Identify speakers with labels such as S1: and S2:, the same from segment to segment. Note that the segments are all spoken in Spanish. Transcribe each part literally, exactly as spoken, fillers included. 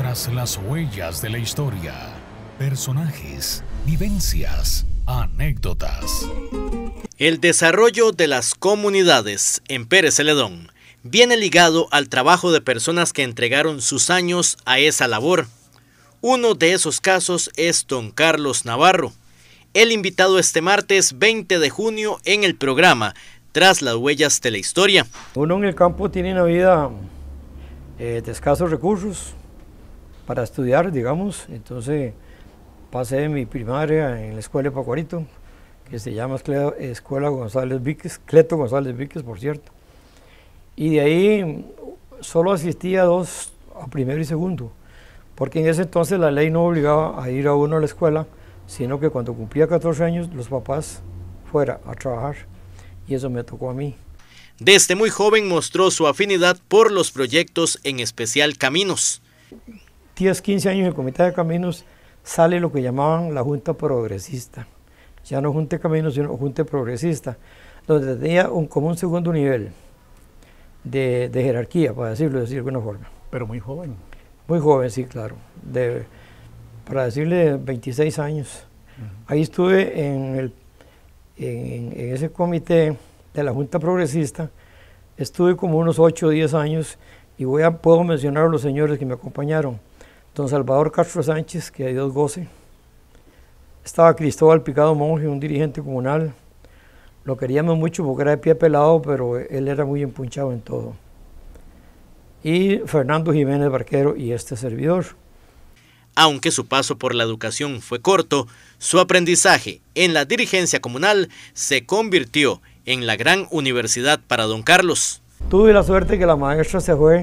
S1: Tras las huellas de la historia, personajes, vivencias, anécdotas.
S2: El desarrollo de las comunidades en Pérez Celedón viene ligado al trabajo de personas que entregaron sus años a esa labor. Uno de esos casos es don Carlos Navarro, el invitado este martes veinte de junio en el programa Tras las huellas de la historia.
S3: Uno en el campo tiene una vida eh, de escasos recursos para estudiar, digamos. Entonces pasé mi primaria en la escuela de Pacuarito, que se llama Escuela González Víquez, Cleto González Víquez, por cierto. Y de ahí solo asistía a dos, a primero y segundo, porque en ese entonces la ley no obligaba a ir a uno a la escuela, sino que cuando cumplía catorce años los papás fuera a trabajar, y eso me tocó a mí.
S2: Desde muy joven mostró su afinidad por los proyectos, en especial caminos.
S3: diez, quince años en el Comité de Caminos sale lo que llamaban la Junta Progresista. Ya no Junta de Caminos, sino Junta Progresista, donde tenía un, como un segundo nivel de, de jerarquía, para decirlo, decir de alguna forma.
S4: Pero muy joven.
S3: Muy joven, sí, claro. De, para decirle veintiséis años. Uh-huh. Ahí estuve en, el, en, en ese comité de la Junta Progresista, estuve como unos ocho o diez años, y voy a, puedo mencionar a los señores que me acompañaron. Don Salvador Castro Sánchez, que a Dios goce. Estaba Cristóbal Picado Monje, un dirigente comunal. Lo queríamos mucho porque era de pie pelado, pero él era muy empunchado en todo. Y Fernando Jiménez Barquero y este servidor.
S2: Aunque su paso por la educación fue corto, su aprendizaje en la dirigencia comunal se convirtió en la gran universidad para don Carlos.
S3: Tuve la suerte que la maestra se fue.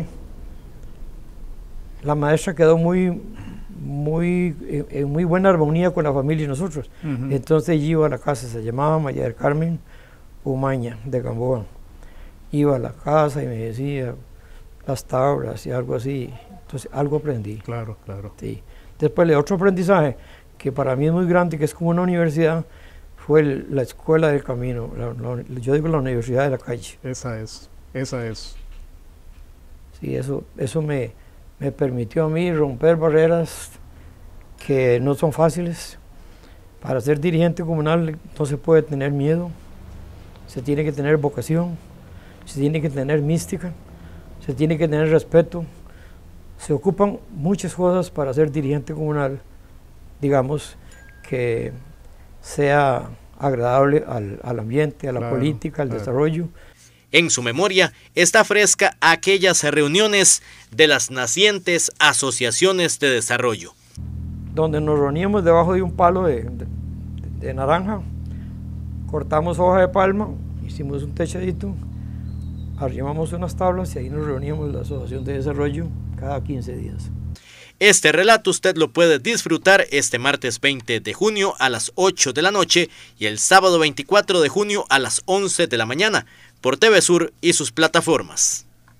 S3: La maestra quedó muy, muy, en muy buena armonía con la familia y nosotros. Uh-huh. Entonces ella iba a la casa, se llamaba María del Carmen Umaña, de Gamboa. Iba a la casa y me decía las tablas y algo así. Entonces algo aprendí.
S4: Claro, claro.
S3: Sí. Después, el otro aprendizaje, que para mí es muy grande, que es como una universidad, fue el, la Escuela del Camino. La, la, yo digo la Universidad de la Calle.
S4: Esa es, esa es.
S3: Sí, eso, eso me... me permitió a mí romper barreras que no son fáciles. Para ser dirigente comunal no se puede tener miedo, se tiene que tener vocación, se tiene que tener mística, se tiene que tener respeto. Se ocupan muchas cosas para ser dirigente comunal, digamos, que sea agradable al, al ambiente, a la claro, política, al claro. desarrollo.
S2: En su memoria está fresca aquellas reuniones de las nacientes asociaciones de desarrollo.
S3: Donde nos reuníamos debajo de un palo de, de, de naranja, cortamos hoja de palma, hicimos un techadito, arrimamos unas tablas y ahí nos reuníamos la asociación de desarrollo cada quince días.
S2: Este relato usted lo puede disfrutar este martes veinte de junio a las ocho de la noche y el sábado veinticuatro de junio a las once de la mañana por T V Sur y sus plataformas.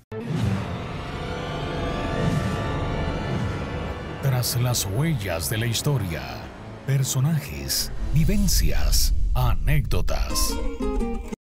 S1: Tras las huellas de la historia, personajes, vivencias, anécdotas.